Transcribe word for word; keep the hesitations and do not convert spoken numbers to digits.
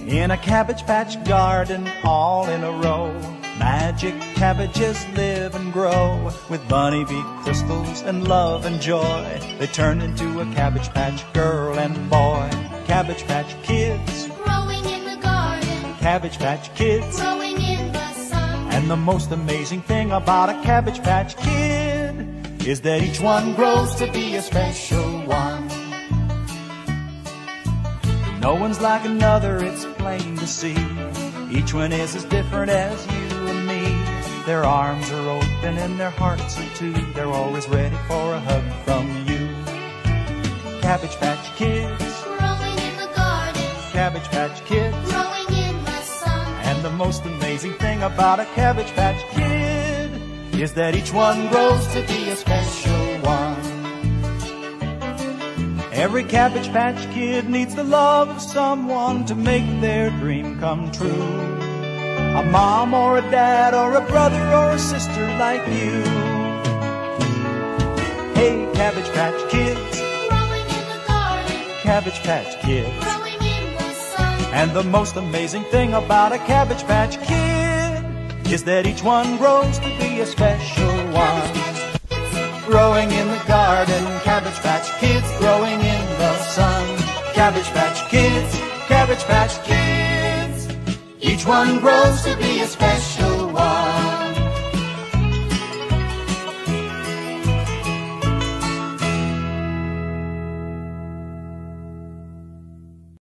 In a Cabbage Patch garden, all in a row, magic cabbages live and grow. With bunny bee crystals and love and joy, they turn into a Cabbage Patch girl and boy. Cabbage Patch Kids, growing in the garden. Cabbage Patch Kids, growing in the sun. And the most amazing thing about a Cabbage Patch Kid is that each one grows to be a special one. No one's like another, it's plain to see. Each one is as different as you and me. Their arms are open and their hearts are too. They're always ready for a hug from you. Cabbage Patch Kids, growing in the garden. Cabbage Patch Kids, growing in the sun. And the most amazing thing about a Cabbage Patch Kid is that each one grows to be a special one. Every Cabbage Patch Kid needs the love of someone to make their dream come true. A mom or a dad or a brother or a sister like you. Hey, Cabbage Patch Kids, growing in the garden. Cabbage Patch Kids, growing in the sun. And the most amazing thing about a Cabbage Patch Kid is that each one grows to be a special one. Growing in the garden, Cabbage Patch Kids, growing in the sun. Cabbage Patch Kids, Cabbage Patch Kids, each one grows to be a special one.